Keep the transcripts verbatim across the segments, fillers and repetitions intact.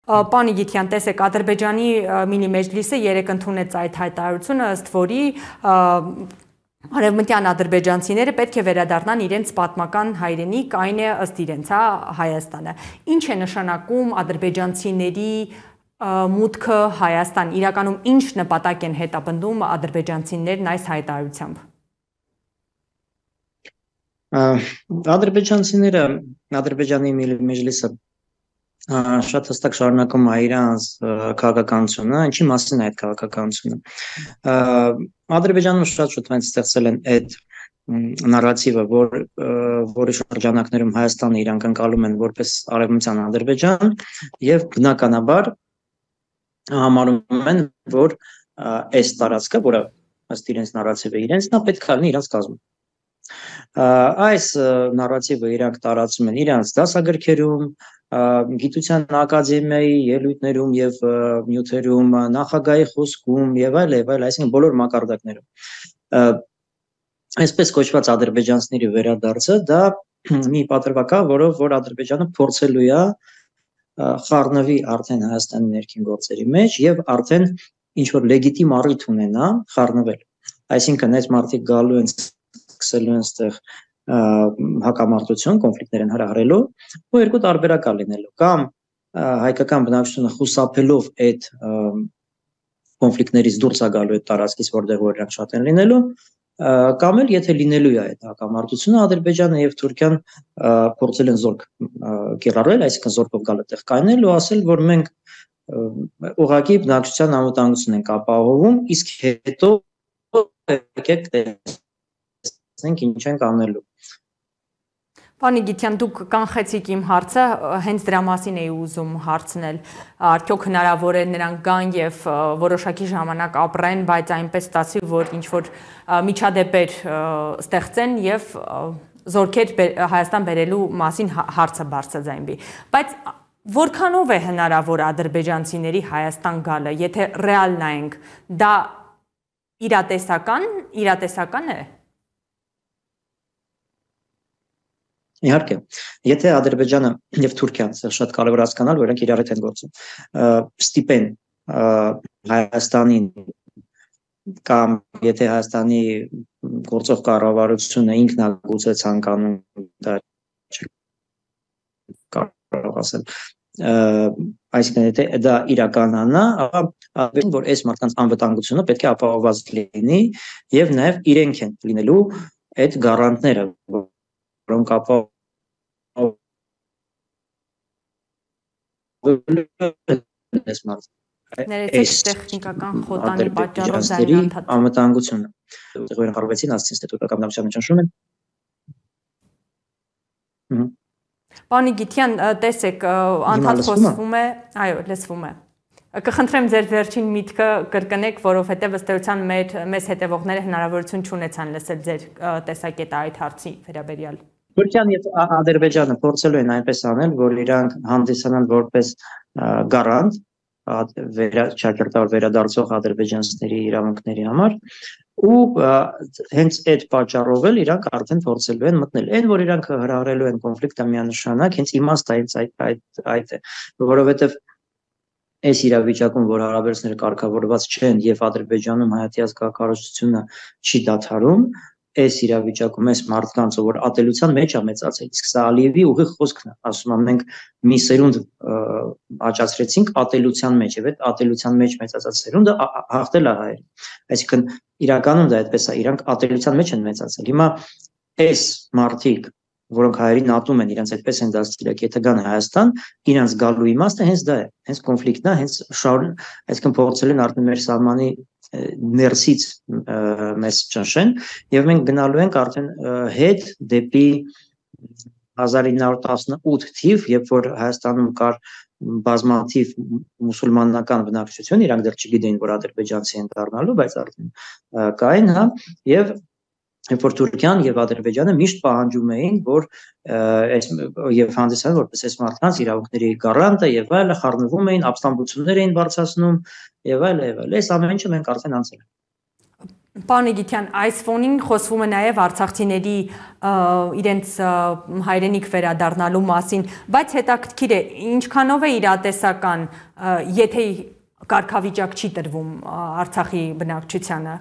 Պանի Գիթյան, տեսեք, Ադրբեջանի Միլի Մեջլիսը երեկ ընդունեց այդ հայտարարությունը, ըստ որի արևմտյան ադրբեջանցիները պետք է վերադառնան իրենց պատմական հայրենիք, այն է ըստ իրենց, հա, Հայաստանը։ Ինչ է նշանակում ադրբեջանցիների մուտքը Հայաստան, իրականում ինչ նպատակ են հետապնդում ադրբեջանցիներն այս հայտարարությամբ։ Ադրբեջանցիները, Ադրբեջանի Միլի Մեջլիսը շատ հստակ շարունակում է իրանց քաղաքականությունը, ինչի մասին է այդ քաղաքականությունը։ Ադրբեջանում շատ շուտ ստեղծել են այդ նարատիվը, որ որի շրջանակներում Հայաստանը իրանք ընկալում են որպես արևմտյան Ադրբեջան եւ բնականաբար համարում են, որ այս տարածքը, որը ըստ իրենց նարատիվը իրենցն է, պետք է լինի իրանց կազմում։ Այս նարատիվը իրանք տարածում են իրանց դասագրքերում, գիտության ակադեմիայի ելույթներում եւ նյութերում, նախագահի խոսքում եւ այլ եւ այլ, այսինքն բոլոր մակարդակներում։ Այսպես կոչված ադրբեջանցիների վերադարձը դա մի պատրվակ է, որով որ Ադրբեջանը փորձելու է խառնվի արդեն Հայաստանի ներքին գործերի մեջ եւ արդեն ինչ որ լեգիտիմ առիթ ունենա խառնվել։ Այսինքն այս մարդիկ գալու են սկսելու են ստեղ հակամարտություն, կոնֆլիկտներ են հրահրելու, ու երկու տարբերակ է լինելու, կամ հայկական բնակչությունը խուսափելով այդ կոնֆլիկտներից դուրս է գալու այդ տարածքից, որտեղ որ իրանք շատ են լինելու, կամ էլ եթե լինելու է այդ հակամարտությունը, Ադրբեջանը եւ Թուրքիան փորձել են զորք կիրառել, այսինքն զորքով գալ այդտեղ կայնել ու ասել, որ մենք ուղղակի բնակչության անվտանգություն ենք ապահովում, իսկ հետո եկեք տեսնենք ինչ ենք անելու։ Պանի Գիթյան, դուք կանխեցիք իմ հարցը, հենց դրա մասին էի ուզում հարցնել, արդյոք հնարավոր է նրանք գան եւ որոշակի ժամանակ ապրեն, բայց այնպես ստացվի, որ ինչ որ միջադեպեր ստեղծեն եւ զորքեր Հայաստան բերելու մասին հարցը բարձրաձայնվի։ Բայց որքանով է հնարավոր ադրբեջանցիների Հայաստան գալը, եթե ռեալ նայենք, դա իրատեսական, իրատեսական է։ Իհարկե, եթե Ադրբեջանը եւ Թուրքիան, շատ կարևոր հասկանալ, որ իրենք իրար հետ են գործում, ստիպեն Հայաստանին կամ եթե Հայաստանի գործող կառավարությունը ինքն է գուցե ցանկանում դա կարող ասել, այսինքն եթե դա իրականանա, ապա որ այս մարդկանց անվտանգությունը պետք է ապահովված լինի եւ նաեւ իրենք են լինելու այդ գարանտները, որոնք ապա Ներեցեք տեխնիկական խոտանի պատճառով ձայնը ընդհատում։ Անվտանգությունը, որը կառավարեցին ասց ինստիտուտը կամ նամակը ճնշում են։ Պանի Գիթյան, տեսեք, անդադ խոսվում է, այո, լսվում է։ Կխնդրեմ ձեր վերջին միտքը կրկնեք, որովհետև ըստ էության մեզ հետևողները հնարավորություն չունեցան լսել ձեր տեսակետը այդ հարցի վերաբերյալ։ Թուրքիան եւ Ադրբեջանը փորձելու են այնպես անել, որ իրանք հանդիսանան որպես գարանտ չակերտավոր վերադարձող ադրբեջանցիների իրավունքների համար ու հենց այդ պատճառով էլ իրանք արդեն փորձելու են մտնել։ Այն որ իրանք հրահրելու են կոնֆլիկտը միանշանակ, հենց իմաստը հենց այդ այդ է, որովհետև այս իրավիճակում, որ հարաբերությունները կարգավորված չեն եւ Ադրբեջանում հայատյաց կառավարությունը չի դադարում, այս իրավիճակում այս մարդկանց, որ ատելության մեջ է մեծացել, իսկ սա Ալիևի ուղիղ խոսքն է, ասում եմ մենք մի սերունդ աճացրեցինք ատելության մեջ եւ այդ ատելության մեջ մեծացած սերունդը հաղթել է հայերին։ Այսինքն իրականում դա այդպես է, իրանք ատելության մեջ են մեծացել։ Հիմա այս մարդիկ, որոնք հայերին ատում են, իրենց այդպես են դաստիարակ, եթե գան Հայաստան, իրենց գալու իմաստը հենց դա է, հենց կոնֆլիկտն է, հենց շարուն, այսինքն փորձել են արդեն մեր սահմանի ներսից մեզ ճնշեն եւ մենք գնալու ենք արդեն հետ դեպի հազար ինը հարյուր տասնութ թիվ, երբ որ Հայաստանում կար բազմաթիվ մուսուլմանական բնակչություն, իրանք դեռ չգիտեին, որ ադրբեջանցի են դառնալու, բայց արդեն կային, հա, եւ երբ որ Թուրքիան եւ Ադրբեջանը միշտ պահանջում էին, որ եւ հանդիսանում որպես այս մարդկանց իրավունքների գարանտը եւ այլը խառնվում էին, ապստամբություններ էին բարձրացնում եւ այլ եւ այլ։ Այս ամեն ինչը մենք արդեն անցել ենք։ Պարոն Իգիթյան, այս ֆոնին խոսվում է նաև արցախցիների իրենց հայրենիք վերադառնալու մասին, բայց հետաքրքիր է, ինչքանով է իրատեսական, եթե կարգավիճակ չի տրվում Արցախի բնակչությանը։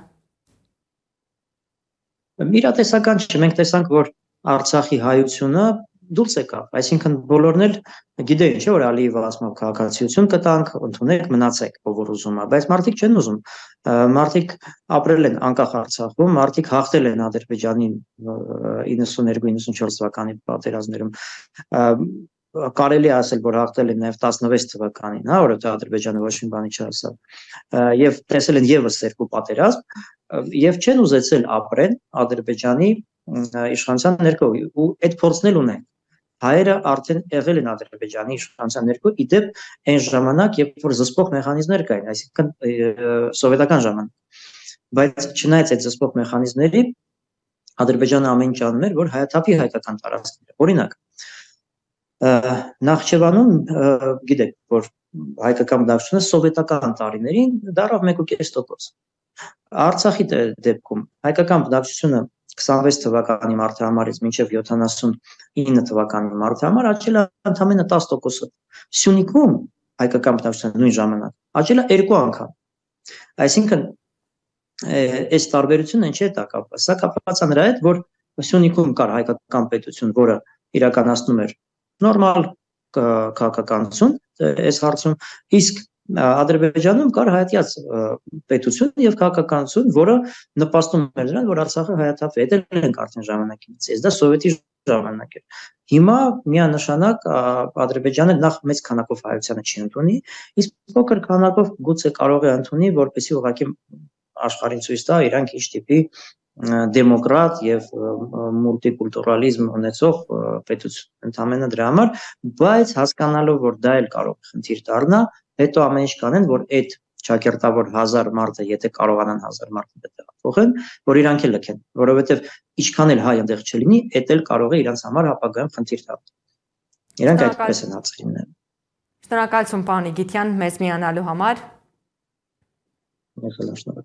Իրատեսական չէ, մենք տեսանք, որ Արցախի հայությունը դուրս եկավ, այսինքն բոլորն էլ գիտեին, չէ՞ որ Ալիևը ասում է քաղաքացիություն կտանք, ընդունեք, մնացեք, ով որ ուզում է, բայց մարդիկ չեն ուզում։ Մարդիկ ապրել են անկախ Արցախում, մարդիկ հաղթել են Ադրբեջանի իննսուններկու իննսունչորս թվականի պատերազմներում։ Կարելի է ասել, որ հաղթել են նաև տասնվեց թվականին, հա, որովհետև Ադրբեջանը ոչ մի բանի չասավ։ Եվ տեսել են եւս երկու պատերազմ, եւ չեն ուզեցել ապրեն Ադրբեջանի իշխանության ներքո, ու այդ փորձն էլ ունեն։ Հայերը արդեն եղել են Ադրբեջանի իշխանության ներքո, իդեպ այն ժամանակ, երբ որ զսպող մեխանիզմներ կային, այսինքն սովետական ժամանակ։ Բայց չնայած այդ զսպող մեխանիզմների, Ադրբեջանը ամեն ինչ անում էր, որ հայաթափի հայկական տարածքները։ Օրինակ, Նախճեվանում գիտեք, որ հայկական բնակչությունը սովետական տարիներին դարավ մեկ ու կես տոկոս։ Արցախի դեպքում հայկական բնակչությունը քսանվեց թվականի մարտահամարից մինչև յոթանասունինը թվականի մարտահամար աճել է ընդամենը տասը տոկոսով։ Սյունիքում հայկական բնակչությունը նույն ժամանակ աճել է երկու անգամ։ Այսինքն այս տարբերությունը ինչի հետ է կապված։ Սա կապված է նրա հետ, որ Սյունիքում կար հայկական պետություն, որը իրականացնում էր նորմալ քաղաքականություն այս հարցում, իսկ Ադրբեջանում կար հայատյաց պետություն եւ քաղաքականություն, որը նպաստում էր նրան, որ Արցախը հայաթափվի։ Դա ենք արդեն ժամանակից։ Այս դա սովետի ժամանակ էր։ Հիմա միանշանակ Ադրբեջանը նախ մեծ քանակով հայությանը չի ընդունի, իսկ փոքր քանակով գուցե կարող է ընդունի, որպեսզի ուղղակի աշխարհին ցույց տա իրանք ինչ տիպի դեմոկրատ եւ մուլտիկուլտուրալիզմ ունեցող պետություն ընդամենը դրա համար, բայց հասկանալով, որ դա էլ կարող է խնդիր դառնա, հետո ամեն ինչ կանեն, որ այդ ճակերտավոր հազար մարդը, եթե կարողանան հազար մարդը տեղափոխեն, որ իրանք էլ լքեն, որովհետեւ ինչքան էլ հայ այնտեղ չլինի, այդ էլ կարող է իրանց համար ապագայում խնդիր դառնալ։ Իրանք այդպես են հացրին։ Շնորհակալություն, պարոն Իգիթյան, մեզ միանալու համար։